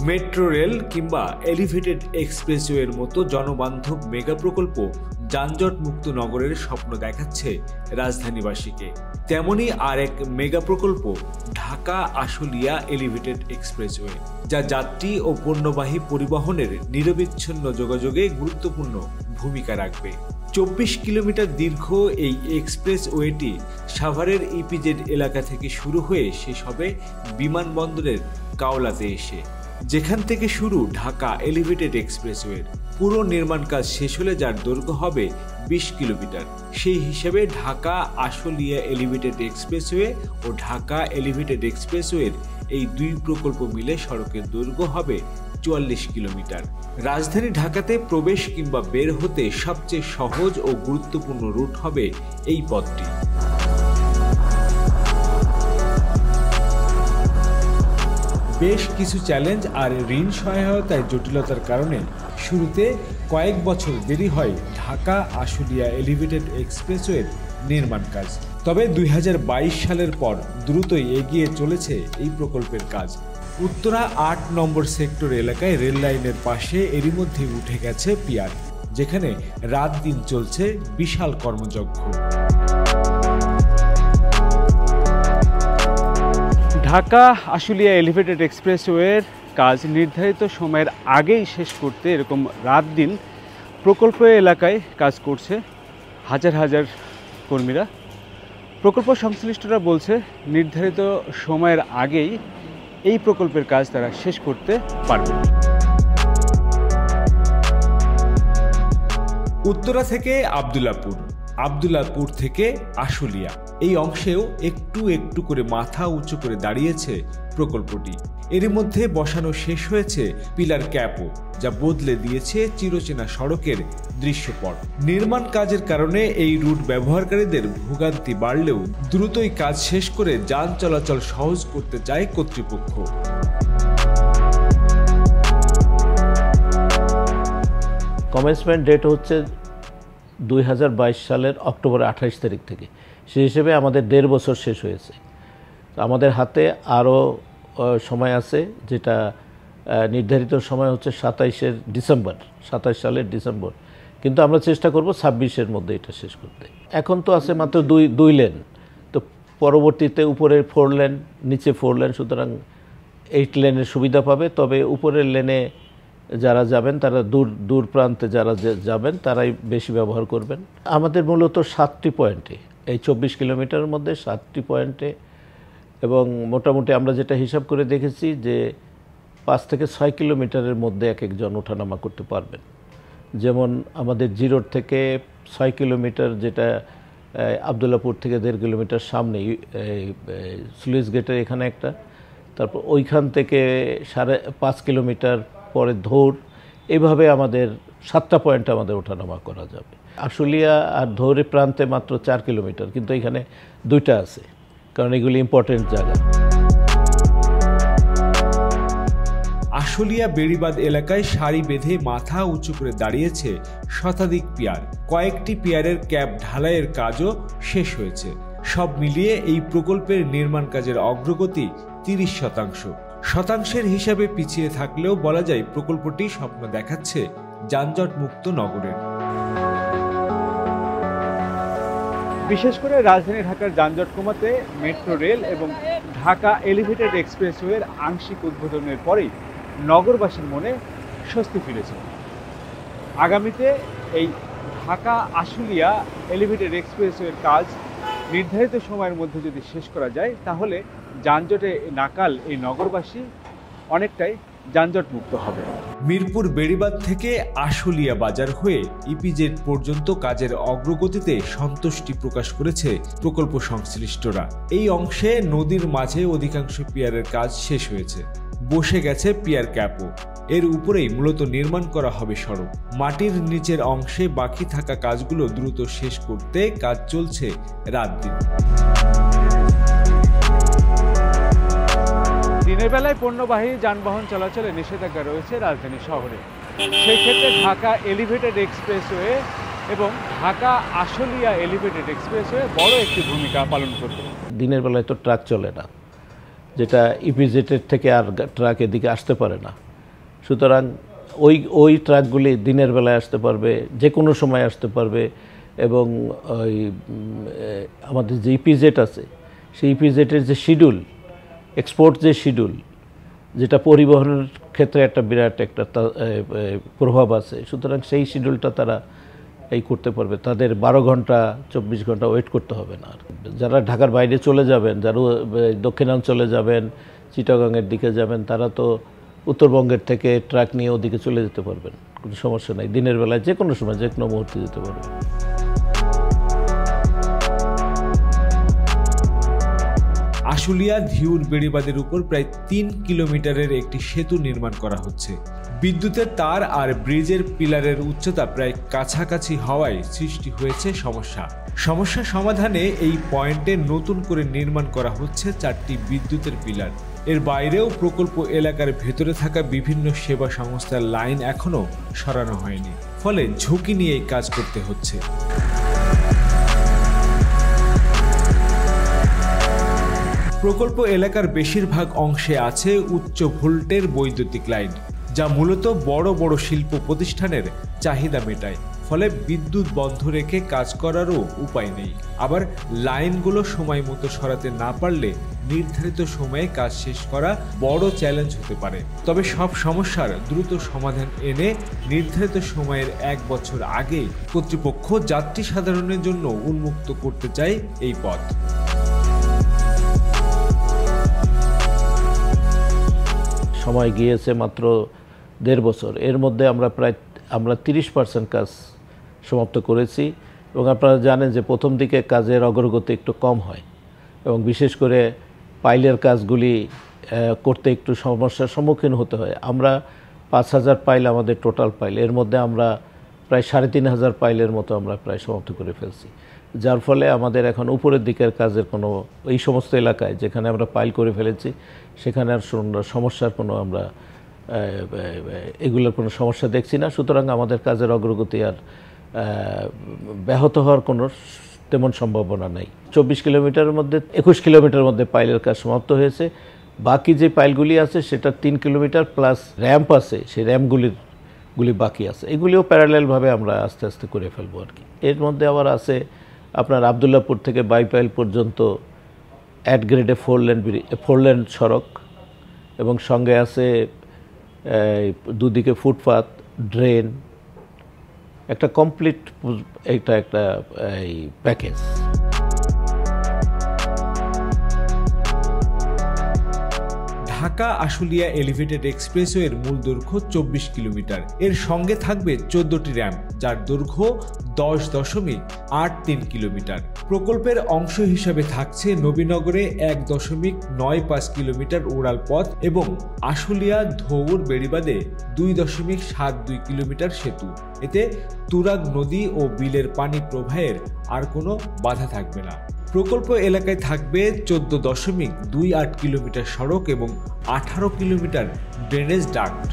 Metro rail কিংবা elevated এক্সপ্রেসওয়ের মতো জনবান্ধব মেগা প্রকল্প যানজট মুক্ত নগরের স্বপ্ন দেখাচ্ছে রাজধানীবাসীকে। তেমনি আর এক মেগা প্রকল্প ঢাকা আশুলিয়া এলিভেটেড এক্সপ্রেসওয়ে, যা যাত্রী ও পণ্যবাহী পরিবহনের নিরবিচ্ছিন্ন যোগাযোগে গুরুত্বপূর্ণ ভূমিকা রাখবে। 24 কিলোমিটার দীর্ঘ এই এক্সপ্রেসওয়েটি সাভারের ইপিজেড এলাকা থেকে শুরু হয়ে শেষ হবে বিমানবন্দরের কাওলাতে এসে, যেখান থেকে শুরু ঢাকা এলিভেটেড এক্সপ্রেসওয়ের। পুরো নির্মাণ কাজ শেষ হলে যার দৈর্ঘ্য হবে 20 কিলোমিটার। সেই হিসেবে ঢাকা আশুলিয়া এলিভেটেড এক্সপ্রেসওয়ে ও ঢাকা এলিভেটেড এক্সপ্রেসওয়ের এই দুই প্রকল্প মিলে সড়কের দৈর্ঘ্য হবে 44 কিলোমিটার। রাজধানী ঢাকাতে প্রবেশ কিংবা বের হতে সবচেয়ে সহজ ও গুরুত্বপূর্ণ রুট হবে এই পথটি। বেশ কিছু চ্যালেঞ্জ আর ঋণ সহায়তায় জটিলতার কারণে শুরুতে কয়েক বছর দেরি হয় ঢাকা আশুলিয়া এলিভেটেড এক্সপ্রেসওয়ের নির্মাণ কাজ। তবে 2022 সালের পর দ্রুতই এগিয়ে চলেছে এই প্রকল্পের কাজ। উত্তরা 8 নম্বর সেক্টর এলাকায় রেল লাইনের পাশে এরই মধ্যে উঠে গেছে পিয়ার, যেখানে রাত দিন চলছে বিশাল কর্মযজ্ঞ। ঢাকা আশুলিয়া এলিভেটেড এক্সপ্রেসওয়ের কাজ নির্ধারিত সময়ের আগেই শেষ করতে এরকম রাত দিন প্রকল্প এলাকায় কাজ করছে হাজার হাজার কর্মীরা। প্রকল্প সংশ্লিষ্টরা বলছে নির্ধারিত সময়ের আগেই এই প্রকল্পের কাজ তারা শেষ করতে পারবে। উত্তরা থেকে আব্দুল্লাহপুর থেকে আশুলিয়া, এই অংশেও একটু একটু করে মাথা উঁচু করে দাঁড়িয়েছে প্রকল্পটি। এর মধ্যে বসানো শেষ হয়েছে পিলার ক্যাপও, যা বদলে দিয়েছে চিরচেনা সড়কের দৃশ্যপট। নির্মাণ কাজের কারণে এই রুট ব্যবহারকারীদের ভোগান্তি বাড়লেও দ্রুতই কাজ শেষ করে যান চলাচল সহজ করতে চায় কর্তৃপক্ষ। কমেন্সমেন্ট ডেট হচ্ছে 2022 সালের অক্টোবর 28 তারিখ থেকে। সেই হিসেবে আমাদের 1.5 বছর শেষ হয়েছে। আমাদের হাতে আরও সময় আছে, যেটা নির্ধারিত সময় হচ্ছে 27 সালের ডিসেম্বর, কিন্তু আমরা চেষ্টা করব 26-এর মধ্যে এটা শেষ করতে। এখন তো আছে মাত্র দুই লেন, তো পরবর্তীতে উপরে 4 লেন, নিচে 4 লেন, সুতরাং 8 লেনের সুবিধা পাবে। তবে উপরের লেনে যারা যাবেন তারা দূর প্রান্তে যারা যাবেন তারাই বেশি ব্যবহার করবেন। আমাদের মূলত 7টি পয়েন্টে, এই 24 কিলোমিটারের মধ্যে 7টি পয়েন্টে, এবং মোটামুটি আমরা যেটা হিসাব করে দেখেছি যে 5 থেকে 6 কিলোমিটারের মধ্যে এক একজন ওঠানামা করতে পারবেন। যেমন আমাদের জিরোর থেকে 6 কিলোমিটার, যেটা আব্দুল্লাহপুর থেকে 1.5 কিলোমিটার সামনে স্লুইস গেটের এখানে একটা, তারপর ওইখান থেকে 5.5 কিলোমিটার পরে ধৌর, এইভাবে আমাদের 7টা পয়েন্টে আমাদের ওঠানামা করা যাবে। আশুলিয়া আর ধৌরে প্রান্তে মাত্র 4 কিলোমিটার, কিন্তু এখানে 2টা আছে, কারণ এগুলি ইম্পর্টেন্ট জায়গা। আশুলিয়া বেড়িবাঁধ এলাকায় সারি বেঁধে মাথা উঁচু করে দাঁড়িয়েছে শতাধিক পিয়ার। কয়েকটি পিয়ারের ক্যাপ ঢালাইয়ের কাজও শেষ হয়েছে। সব মিলিয়ে এই প্রকল্পের নির্মাণ কাজের অগ্রগতি 30%। শতাংশের হিসাবে পিছিয়ে থাকলেও বলা যায় প্রকল্পটি স্বপ্ন দেখাচ্ছে যানজট মুক্ত নগরের। বিশেষ করে রাজধানী ঢাকার যানজট কমাতে মেট্রো রেল এবং ঢাকা এলিভেটেড এক্সপ্রেসওয়ের আংশিক উদ্বোধনের পরেই নগরবাসীর মনে স্বস্তি ফিরেছে। আগামীতে এই ঢাকা আশুলিয়া এলিভেটেড এক্সপ্রেসওয়ের কাজ নির্ধারিত সময়ের মধ্যে যদি শেষ করা যায়, তাহলে যানজটে নাকাল এই নগরবাসী অনেকটাই যানজট মুক্ত হবে। মিরপুর বেড়িবাঁধ থেকে আশুলিয়া বাজার হয়ে ইপিজেড পর্যন্ত কাজের অগ্রগতিতে সন্তুষ্টি প্রকাশ করেছে প্রকল্প সংশ্লিষ্টরা। এই অংশে নদীর মাঝে অধিকাংশ পিয়ারের কাজ শেষ হয়েছে, বসে গেছে পিয়ার ক্যাপও। এর উপরেই মূলত নির্মাণ করা হবে সড়ক। মাটির নিচের অংশে বাকি থাকা কাজগুলো দ্রুত শেষ করতে কাজ চলছে রাত দিন। দিনের বেলায় পণ্যবাহী যানবাহন চলাচলে নিষেধাজ্ঞা রয়েছে রাজধানী শহরে। সেই ক্ষেত্রে ঢাকা এলিভেটেড এক্সপ্রেসওয়ে এবং ঢাকা আশুলিয়া এলিভেটেড এক্সপ্রেসওয়ে বড় একটি ভূমিকা পালন করবে। দিনের বেলায় তো ট্রাক চলে না, যেটা ইপিজেডের থেকে আর ট্রাক এদিকে আসতে পারে না, সুতরাং ওই ট্রাকগুলি দিনের বেলায় আসতে পারবে, যে কোনো সময় আসতে পারবে, এবং ওই আমাদের যে ইপিজেড আছে সেই ইপিজেডের যে শিডিউল, এক্সপোর্ট যে শিডিউল, যেটা পরিবহনের ক্ষেত্রে একটা বিরাট একটা প্রভাব আছে, সুতরাং সেই শিডিউলটা তারা করতে পারবে। তাদের 12 ঘন্টা 24 ঘন্টা ওয়েট করতে হবে না। যারা ঢাকার বাইরে চলে যাবেন, যারা দক্ষিণাঞ্চলে যাবেন, চিটাগাংয়ের দিকে যাবেন, তারা তো উত্তরবঙ্গের থেকে ট্রাক নিয়ে ওদিকে চলে যেতে পারবেন, কোনো সমস্যা নাই। দিনের বেলায় যে কোনো সময় যে কোনো মুহূর্তে যেতে পারবেন। আশুলিয়া ধিউর বেড়িবাঁধের উপর প্রায় 3 কিলোমিটারের একটি সেতু নির্মাণ করা হচ্ছে। বিদ্যুতের তার আর ব্রিজের পিলারের উচ্চতা প্রায় কাছাকাছি হওয়ায় সৃষ্টি হয়েছে সমস্যা সমাধানে এই পয়েন্টে নতুন করে নির্মাণ করা হচ্ছে 4টি বিদ্যুতের পিলার। এর বাইরেও প্রকল্প এলাকার ভেতরে থাকা বিভিন্ন সেবা সংস্থার লাইন এখনো সরানো হয়নি, ফলে ঝুঁকি নিয়ে কাজ করতে হচ্ছে। প্রকল্প এলাকার বেশিরভাগ অংশে আছে উচ্চ ভোল্টের বৈদ্যুতিক লাইন, যা মূলত বড় বড় শিল্প প্রতিষ্ঠানের চাহিদা মেটায়, ফলে বিদ্যুৎ বন্ধ রেখে কাজ করারও উপায় নেই। আবার লাইনগুলো সময় মতো সরাতে না পারলে নির্ধারিত সময়ে কাজ শেষ করা বড় চ্যালেঞ্জ হতে পারে। তবে সব সমস্যার দ্রুত সমাধান এনে নির্ধারিত সময়ের 1 বছর আগে কর্তৃপক্ষ যাত্রী সাধারণের জন্য উন্মুক্ত করতে চায় এই পথ। সময় গিয়েছে মাত্র 1.5 বছর। এর মধ্যে আমরা 30% কাজ সমাপ্ত করেছি, এবং আপনারা জানেন যে প্রথম দিকে কাজের অগ্রগতি একটু কম হয়, এবং বিশেষ করে পাইলের কাজগুলি করতে একটু সমস্যার সম্মুখীন হতে হয়। আমরা 5000 পাইল আমাদের টোটাল পাইল, এর মধ্যে আমরা প্রায় 3500 পাইলের মতো আমরা প্রায় সমাপ্ত করে ফেলছি, যার ফলে আমাদের এখন উপরের দিকের কাজের কোনো, এই সমস্ত এলাকায় যেখানে আমরা পাইল করে ফেলেছি সেখানে আর সমস্যার কোনো আমরা এগুলোর কোনো সমস্যা দেখছি না। সুতরাং আমাদের কাজের অগ্রগতি আর ব্যাহত হওয়ার কোনো তেমন সম্ভাবনা নেই। 24 কিলোমিটারের মধ্যে 21 কিলোমিটারের মধ্যে পাইলের কাজ সমাপ্ত হয়েছে। বাকি যে পাইলগুলি আছে সেটা 3 কিলোমিটার প্লাস র্যাম্প আছে, সেই র্যাম্পগুলি বাকি আছে। এগুলিও প্যারালেলভাবে আমরা আস্তে আস্তে করে ফেলবো আর কি। এর মধ্যে আবার আছে আপনার আবদুল্লাপুর থেকে বাইপাইল পর্যন্ত অ্যাট গ্রেডে 4 লেন সড়ক, এবং সঙ্গে আছে দুদিকে ফুটপাথ, ড্রেন, একটা কমপ্লিট একটা প্যাকেজ। ঢাকা আশুলিয়া এলিভেটেড এক্সপ্রেসওয়ের মূল দৈর্ঘ্য 24 কিলোমিটার। এর সঙ্গে থাকবে 14টি র্যাম্প, যার দৈর্ঘ্য 10.83 কিলোমিটার। প্রকল্পের অংশ হিসাবে থাকছে নবীনগরে 1.95 কিলোমিটার উড়াল পথ এবং আশুলিয়া ধৌর বেড়িবাঁধে 2.72 কিলোমিটার সেতু। এতে তুরাগ নদী ও বিলের পানি প্রবাহের আর কোনো বাধা থাকবে না। প্রকল্প এলাকায় থাকবে 14.28 কিলোমিটার সড়ক এবং 18 কিলোমিটার ড্রেনেজ ডাক্ট।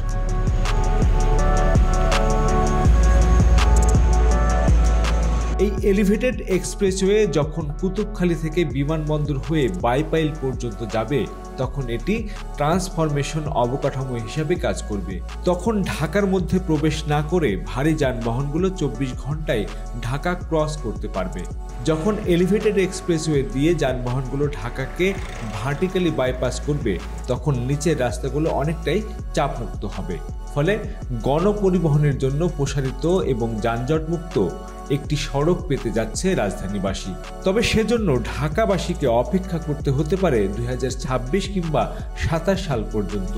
এই এলিভেটেড এক্সপ্রেসওয়ে যখন কুতুবখালী থেকে বিমানবন্দর হয়ে বাইপাইল পর্যন্ত যাবে, তখন এটি ট্রান্সফরমেশন অবকাঠামো হিসাবে কাজ করবে। তখন ঢাকার মধ্যে প্রবেশ না করে ভারী যানবাহনগুলো 24 ঘন্টায় ঢাকা ক্রস করতে পারবে। যখন এলিভেটেড এক্সপ্রেসওয়ে দিয়ে যানবাহনগুলো ঢাকাকে ভার্টিক্যালি বাইপাস করবে, তখন নিচের রাস্তাগুলো অনেকটাই চাপমুক্ত হবে। ফলে গণপরিবহনের জন্য প্রসারিত এবং যানজটমুক্ত একটি সড়ক পেতে যাচ্ছে রাজধানীবাসী। তবে সেজন্য ঢাকাবাসীকে অপেক্ষা করতে হতে পারে 2026 কিংবা 27 সাল পর্যন্ত।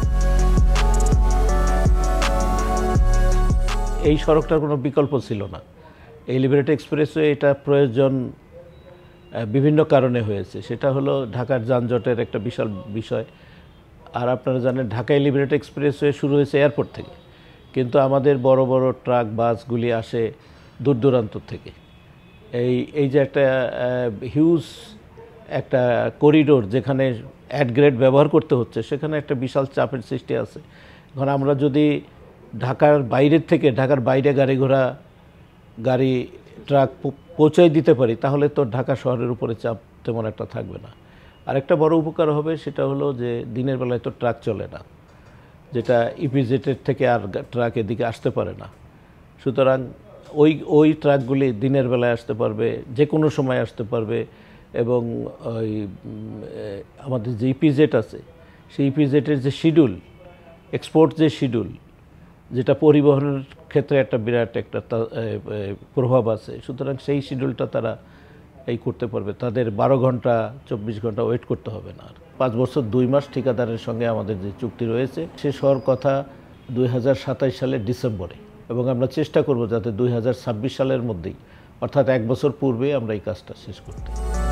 এই সড়কটার কোনো বিকল্প ছিল না। এলিভেটেড এক্সপ্রেসওয়ে এটা প্রয়োজন বিভিন্ন কারণে হয়েছে। সেটা হলো ঢাকার যানজটের একটা বিশাল বিষয়। আর আপনারা জানেন ঢাকা এলিভেটেড এক্সপ্রেসওয়ে শুরু হয়েছে এয়ারপোর্ট থেকে, কিন্তু আমাদের বড় বড় ট্রাক বাসগুলি আসে দূর দূরান্ত থেকে। এই যে একটা হিউজ একটা করিডোর যেখানে অ্যাট গ্রেড ব্যবহার করতে হচ্ছে, সেখানে একটা বিশাল চাপের সৃষ্টি আছে। এখন আমরা যদি ঢাকার বাইরের থেকে, ঢাকার বাইরে গাড়ি ট্রাক পৌঁছায় দিতে পারি, তাহলে তো ঢাকা শহরের উপরে চাপ তেমন একটা থাকবে না। আরেকটা বড় উপকার হবে, সেটা হলো যে দিনের বেলায় তো ট্রাক চলে না, যেটা ইপিজেটের থেকে আর ট্রাক এদিকে আসতে পারে না। সুতরাং ওই ট্রাকগুলি দিনের বেলায় আসতে পারবে, যে কোনো সময় আসতে পারবে, এবং ওই আমাদের যে ইপিজেড আছে সেই ইপিজেটের যে শিডিউল, এক্সপোর্ট যে শিডিউল, যেটা পরিবহনের ক্ষেত্রে একটা বিরাট একটা প্রভাব আছে, সুতরাং সেই শিডিউলটা তারা করতে পারবে। তাদের 12 ঘন্টা 24 ঘন্টা ওয়েট করতে হবে না। 5 বছর 2 মাস ঠিকাদারের সঙ্গে আমাদের যে চুক্তি রয়েছে শেষ হওয়ার কথা 2027 সালের ডিসেম্বরে, এবং আমরা চেষ্টা করব যাতে 2026 সালের মধ্যেই, অর্থাৎ 1 বছর পূর্বে আমরা এই কাজটা শেষ করতে।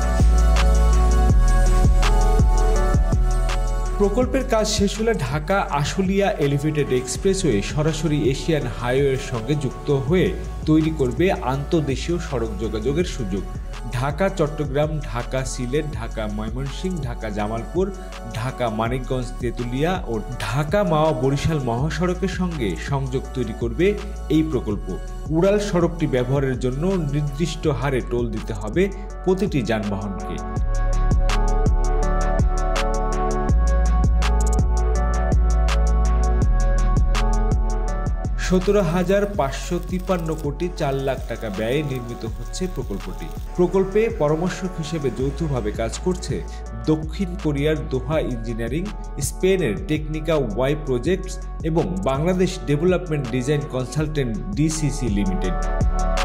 প্রকল্পের কাজ শেষ হলে ঢাকা আশুলিয়া এলিভেটেড এক্সপ্রেসওয়ে সরাসরি এশিয়ান হাইওয়ের সঙ্গে যুক্ত হয়ে তৈরি করবে আন্তর্দেশীয় সড়ক যোগাযোগের সুযোগ। ঢাকা চট্টগ্রাম, ঢাকা সিলেট, ঢাকা ময়মনসিংহ, ঢাকা জামালপুর, ঢাকা মানিকগঞ্জ তেঁতুলিয়া ও ঢাকা মাওয়া বরিশাল মহাসড়কের সঙ্গে সংযোগ তৈরি করবে এই প্রকল্প। উড়াল সড়কটি ব্যবহারের জন্য নির্দিষ্ট হারে টোল দিতে হবে প্রতিটি যানবাহনকে। 17,553 কোটি 4 লাখ টাকা ব্যয়ে নির্মিত হচ্ছে প্রকল্পটি। প্রকল্পে পরামর্শক হিসেবে যৌথভাবে কাজ করছে দক্ষিণ কোরিয়ার দোহা ইঞ্জিনিয়ারিং, স্পেনের টেকনিকা ওয়াই প্রজেক্টস এবং Bangladesh development design consultant DDC limited.